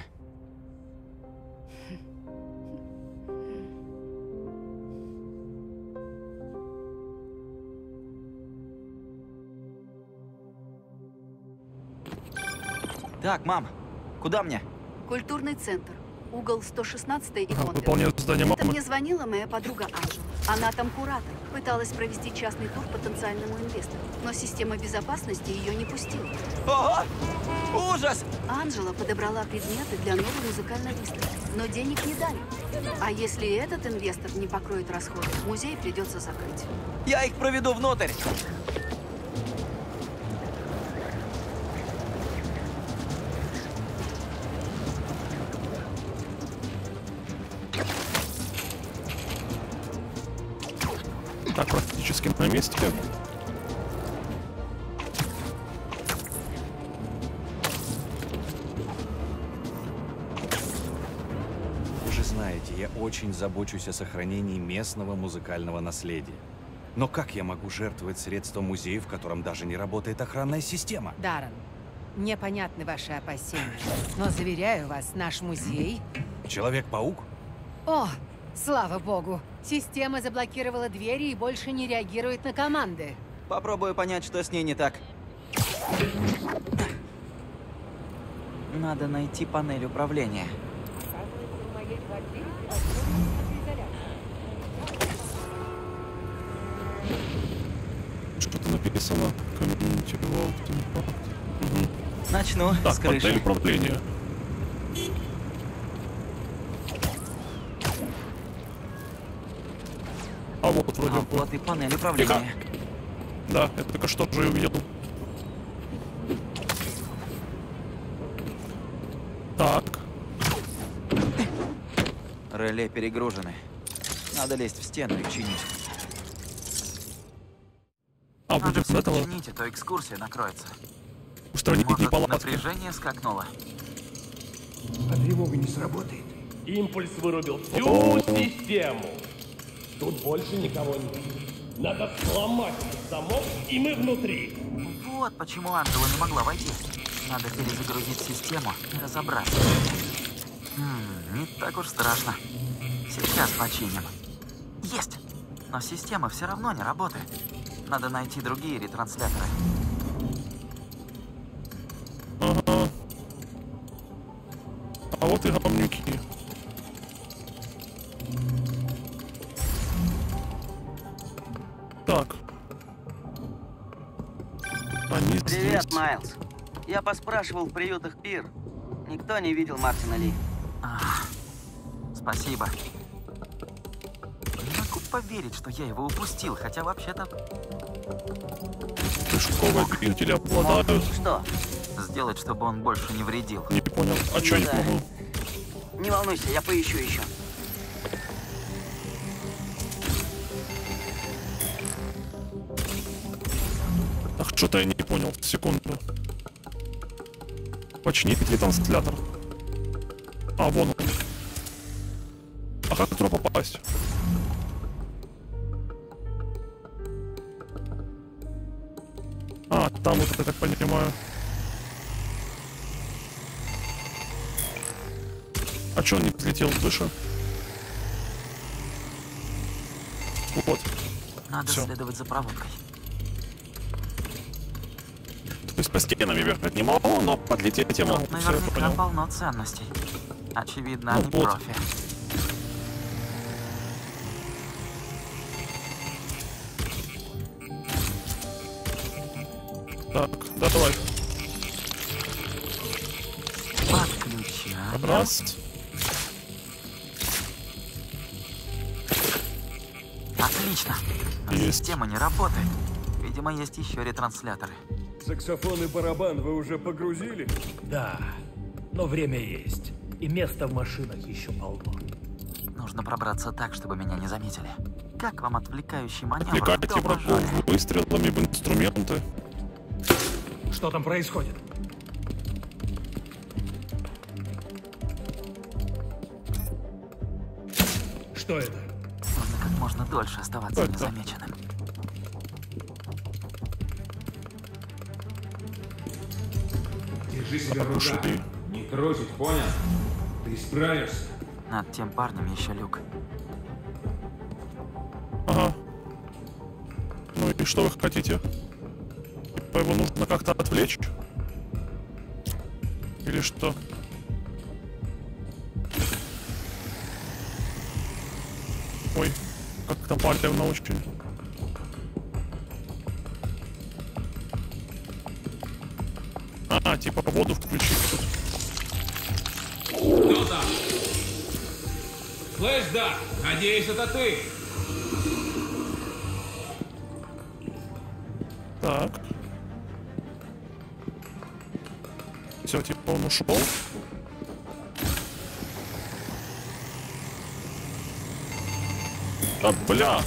Так, мам, куда мне? Культурный центр. Угол 116 и Конвент. Выполняет задание Это мамы. мне звонила моя подруга Анжела. Она там куратор. Пыталась провести частный тур потенциальному инвестору. Но система безопасности ее не пустила. Ого! Ужас! Анжела подобрала предметы для новой музыкальной выставки. Но денег не дали. А если этот инвестор не покроет расходы, музей придется закрыть. Я их проведу внутрь. Так, практически на месте. Вы же знаете, я очень забочусь о сохранении местного музыкального наследия. Но как я могу жертвовать средством музея, в котором даже не работает охранная система? Даррен, мне понятны ваши опасения, но заверяю вас, наш музей... Человек-паук? О, слава богу! Система заблокировала двери и больше не реагирует на команды. Попробую понять, что с ней не так. Надо найти панель управления. Что-то написано. Community Vault Impact. Угу. Начну так, с крыши. панель управления. А вот вроде бы. Вот и панель управления. Да, это только что же я увидел. Так. Реле перегружены. Надо лезть в стену и чинить. А, будем с этого. Чините, то экскурсия накроется. Устранить неполадки. Напряжение скакнуло. А тревога не сработает. Импульс вырубил всю систему. Тут больше никого нет. Надо сломать этот замок, и мы внутри. Вот почему Анжела не могла войти. Надо перезагрузить систему и разобраться. Не так уж страшно. Сейчас починим. Есть! Но система все равно не работает. Надо найти другие ретрансляторы. Ага. А вот и говнюки. Так. Они Привет, здесь. Майлз. Я поспрашивал в приютах Пир. Никто не видел Мартина Ли. Спасибо. Не могу поверить, что я его упустил, хотя вообще-то... Прыжковые двигатели обладают. Что? Сделать, чтобы он больше не вредил. Не понял. А чё не понял? Не волнуйся, я поищу еще. Ах, что-то я не понял. Секунду. Починить ретранслятор. А, вон он. А как туда попасть? А, там вот, я так понимаю. А чё он не взлетел выше? Вот. Надо Всё. следовать за проводкой. То есть по стенам я ехать не могу, но подлететь я могу. Тут Всё, я наверняка понял. полно ценностей. Очевидно, Ну они вот. профи. Так, да, давай. Подключаем. Раз. Отлично. Но Есть. система не работает. Видимо, есть еще ретрансляторы. Саксофон и барабан вы уже погрузили? Да, но время есть. И места в машинах еще полно. Нужно пробраться так, чтобы меня не заметили. Как вам отвлекающий маневр? Отвлекайте Дома врагов жарят. выстрелами в инструменты. Что там происходит? Что это? Нужно как можно дольше оставаться Это. незамеченным. Держи себя в руках. Не трусить, понял? Ты справишься. Над тем парнем еще люк. Ага. Ну и что вы хотите? Типа его нужно как-то отвлечь? Или что? Ой, как-то палевно очень. А, типа воду включить тут. Кто там? Слышь, да, надеюсь, это ты. Так. Все, типа он ушел. А, бля!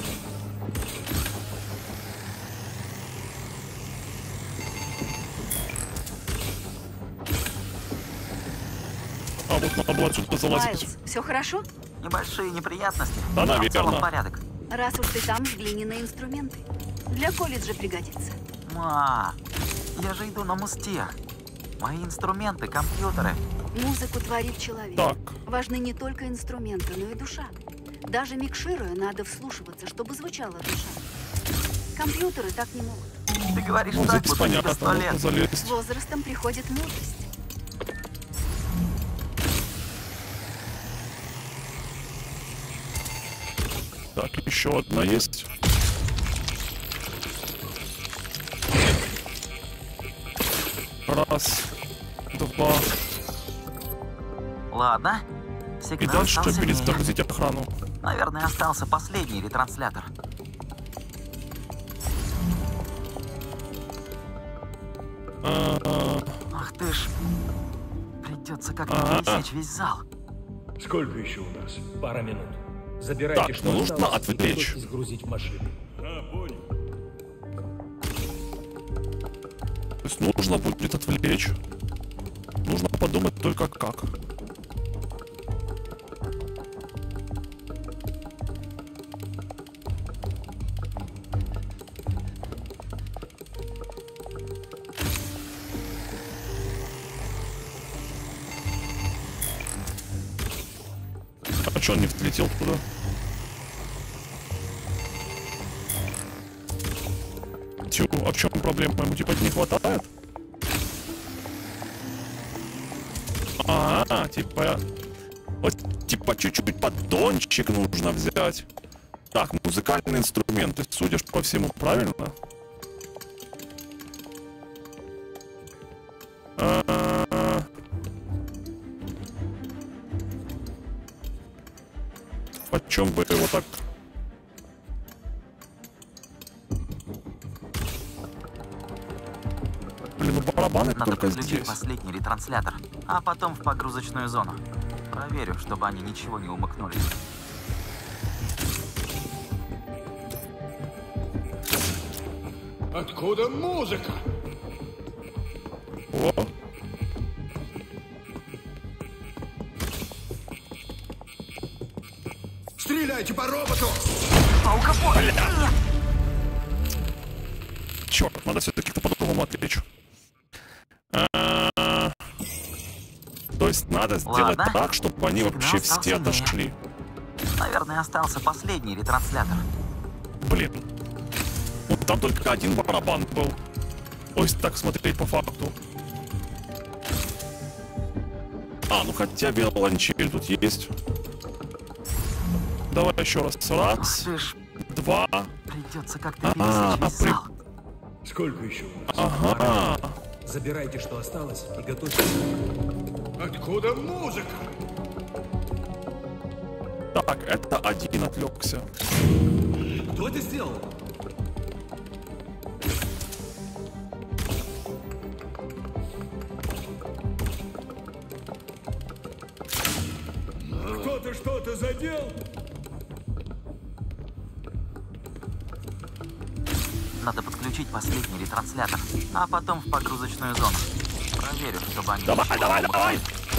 А вот надо было отсюда залазить. Майлз, все хорошо? Небольшие неприятности. Да, но в целом наверно. порядок. Раз уж ты там, взгляни на инструменты. Для колледжа пригодится. Ма, я же иду на мустех. Мои инструменты, компьютеры. Музыку творит человек. Так. Важны не только инструменты, но и душа. Даже микшируя, надо вслушиваться, чтобы звучала душа. Компьютеры так не могут. Ты говоришь Ну, так, здесь будто тебе понятно, 100 там лет. можно залезть. С возрастом приходит мудрость. Так, еще одна есть. Раз, два. Ладно. И Сигнал дальше стал сильнее. перезагрузить охрану. Наверное, остался последний ретранслятор. Ах ты ж. Придется как-то пересечь весь зал. Сколько еще у нас? Пара минут. Забирайте, Так, что нужно осталось, и отвлечь. готовьтесь грузить в машину. То есть нужно будет отвлечь. Нужно подумать только как. А чё он не влетел туда? Тю, а в чем проблема? Ему типа не хватает? Типа... Вот, типа чуть-чуть поддончик нужно взять. Так, музыкальные инструменты, судя по всему, правильно? Почем бы его так... Блин, ну барабаны Надо только подключить здесь. последний ретранслятор, а потом в погрузочную зону. Проверю, чтобы они ничего не умыкнули. Откуда музыка? О. Стреляйте по роботу! Паукопор! Нет! Черт, надо все-таки по-другому отвечу. То есть надо сделать так, чтобы они вообще все отошли. Наверное, остался последний ретранслятор. Блин. Вот там только один барабан был. Ой, так смотреть по факту. Ну хотя виолончель тут есть. Давай еще раз. Раз, два. Придется как-то пересечь весь зал. Сколько еще? Ага. Забирайте, что осталось, и готовьтесь. Откуда музыка? Так, это один отвлекся. Кто это сделал? Кто-то что-то задел? Надо подключить последний ретранслятор, а потом в погрузочную зону. Проверю, чтобы они... Давай, давай, давай!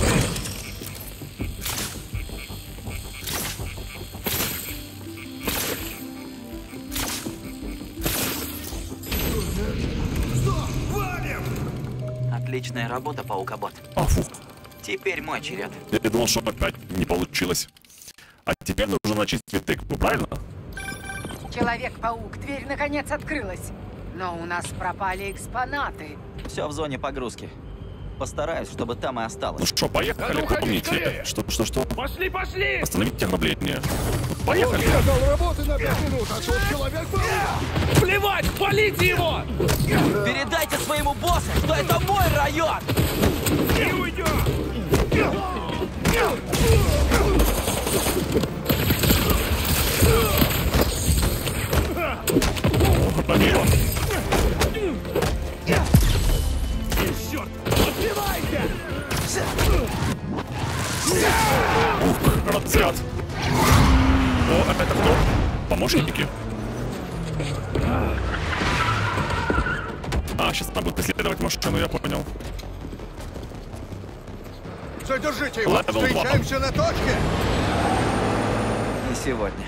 Отличная работа, Паукобот. Фух. Теперь мой черед. Я думал, что опять не получилось. А теперь нужно начать тыкву, правильно? Человек-паук, дверь наконец открылась. Но у нас пропали экспонаты. Все в зоне погрузки. Постараюсь, чтобы там и осталось. Ну что, поехали, помните. Что? Пошли! Остановите ограбление. Поехали. Я дал работы на 5 минут, а тут человек-паук. Плевать, полите его! Передайте своему боссу, что это мой район! Не уйдем! Пробило. Черт! Отбивайте! Ух, разряд. О, это кто? Помощники? Сейчас там будут преследовать машину, я понял. Задержите его! Встречаемся на точке! Не сегодня.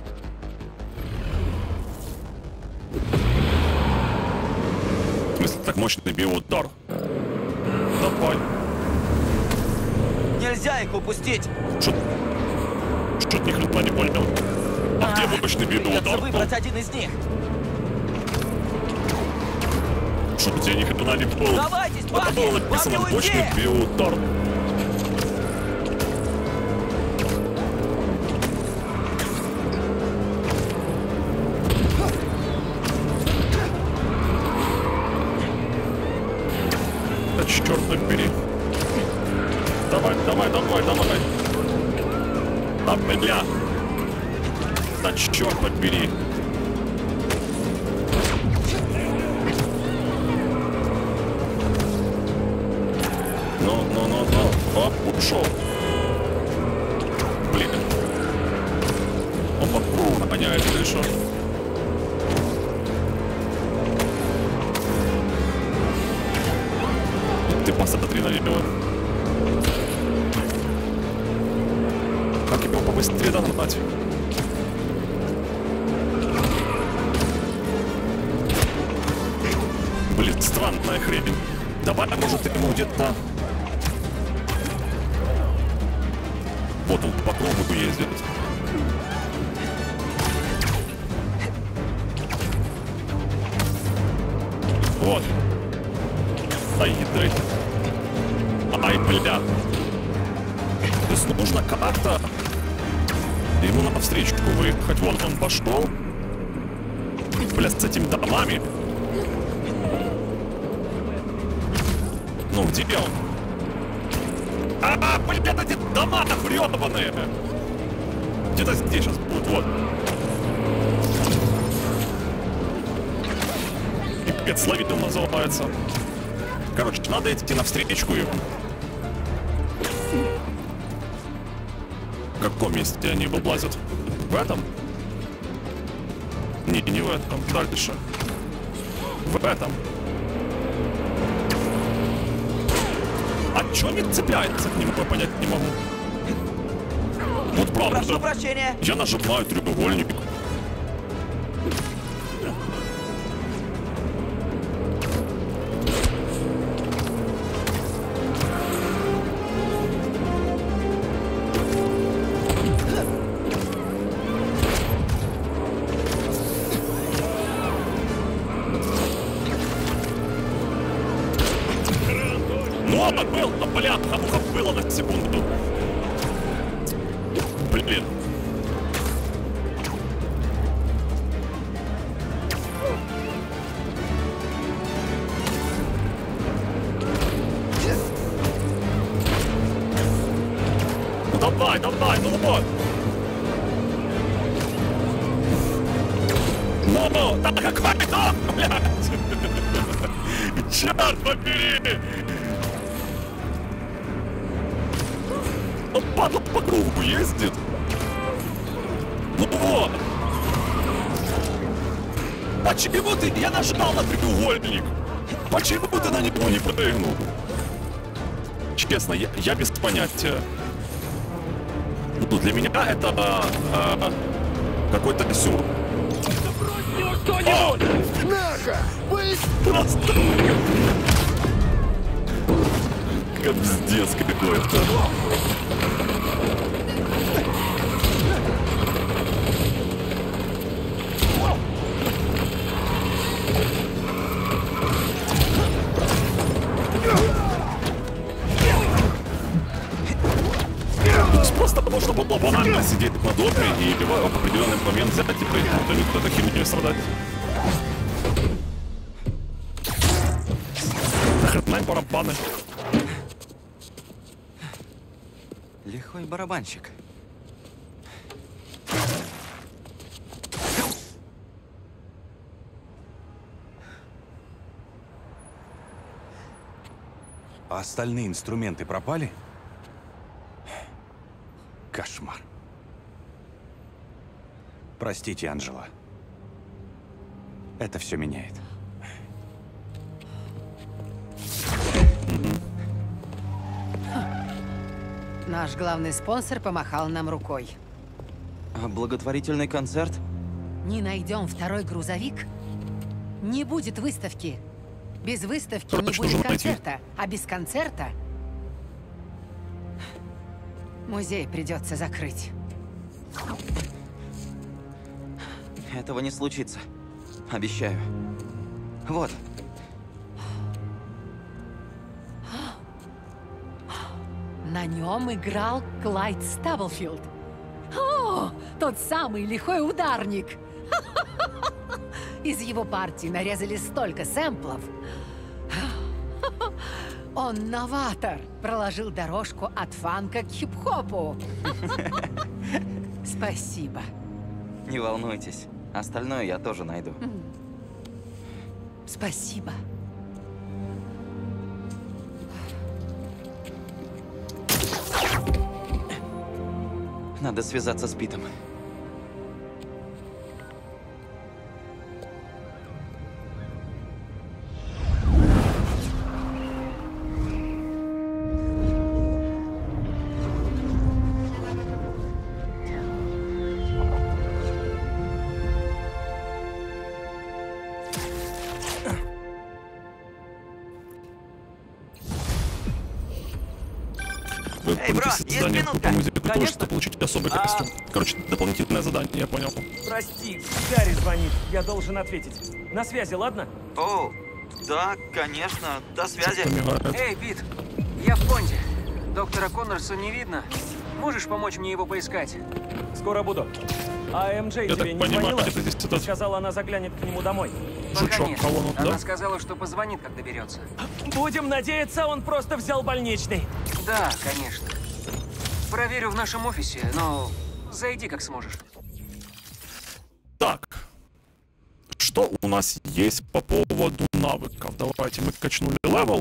В смысле, так мощный биоудар? Давай. Нельзя их упустить! Что-то ни хрена не понял. А где мощный биоудар? Придется выбрать один из них. Что-то тебе ни хрена не было. Давайтесь, Это было написано парни, мощный биоудар. Да, бля. Да черт побери. Ну. Оп, ушел. Блин. Он по кругу гоняет, или что? Ты посмотри на него. Как его побыстрее догнать? Блин, странная хрень. Давай, может, ему где-то... Вот он по кругу ездит. Вот. Ай, ядры. Ай, бля. То есть нужно как-то ему навстречу выехать. Вон он пошел. Бля, с этими домами. Ну, где он? Блядь, эти дома грёбаные! Где-то здесь сейчас будет, вот. Пипец, ловитом называется. Короче, надо идти навстречу им. В каком месте они облазят? В этом? Не в этом. Дальше. В этом. А чё не цепляется к нему, я понять не могу. Вот правда. Прошу прощения. Я нажимаю треугольник. Было на секунду. Блин. Ну давай, ну вот. Ну, да какой-то, блядь. Черт побери. Он падла по кругу ездит. Ну вот. Почему ты? Я нажал на треугольник. Почему ты на него не прыгнул? Честно, я без понятия. Ну, для меня это какой-то сюр. Что-нибудь! Наха! Просто... Капздец какой-то. Просто можно было банально сидеть на допе и в определенный момент взять и пройти, а никто этой херней страдать. Нахрена барабаны. Лихой барабанщик. А остальные инструменты пропали? Кошмар. Простите, Анжела. Это все меняет. Наш главный спонсор помахал нам рукой. А благотворительный концерт? Не найдем второй грузовик, не будет выставки. Без выставки не будет концерта, а без концерта музей придется закрыть. Этого не случится. Обещаю. Вот. На нем играл Клайд Стаблфилд. О, тот самый лихой ударник. Из его партии нарезали столько сэмплов. Он новатор. Проложил дорожку от фанка к хип-хопу. Спасибо. Не волнуйтесь. Остальное я тоже найду. Спасибо. Надо связаться с Питом. Задание по музее для того, чтобы получить особый костюм. Короче, дополнительное задание, я понял. Прости, Гарри звонит. Я должен ответить. На связи, ладно? О, да, конечно. До связи. Эй, Пит, я в Понде. Доктора Коннорса не видно. Можешь помочь мне его поискать? Скоро буду. А МД тебе не звонила? Сказала, она заглянет к нему домой. Пока нет. Она сказала, что позвонит, как доберется. Будем надеяться, он просто взял больничный. Да, конечно. Проверю в нашем офисе, но зайди как сможешь. Так. Что у нас есть по поводу навыков? Давайте мы качнули левел.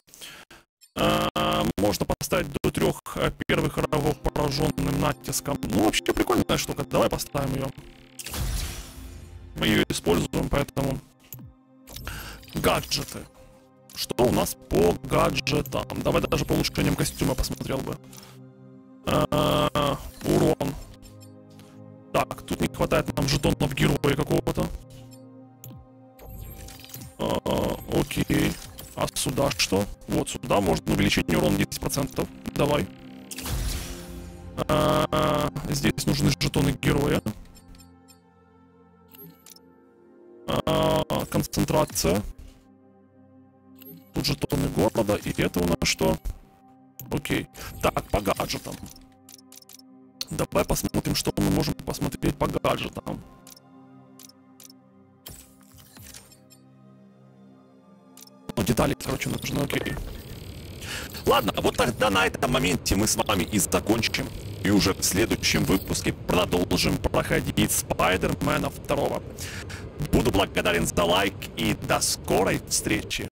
Можно поставить до 3 первых врагов пораженным натиском. Ну, вообще прикольная штука. Давай поставим ее. Мы ее используем, поэтому... Гаджеты. Что у нас по гаджетам? Давай даже по улучшениям костюма посмотрел бы. Урон. Так, тут не хватает нам жетонов героя какого-то. Окей. А сюда что? Вот сюда можно увеличить урон 10%. Давай. Здесь нужны жетоны героя. Концентрация. Тут жетоны города. И это у нас что? Окей. Так, по гаджетам. Давай посмотрим, что мы можем посмотреть по гаджетам. Ну, детали, короче, нужны, окей. Ладно, вот тогда на этом моменте мы с вами и закончим. И уже в следующем выпуске продолжим проходить Спайдермена 2. Буду благодарен за лайк и до скорой встречи.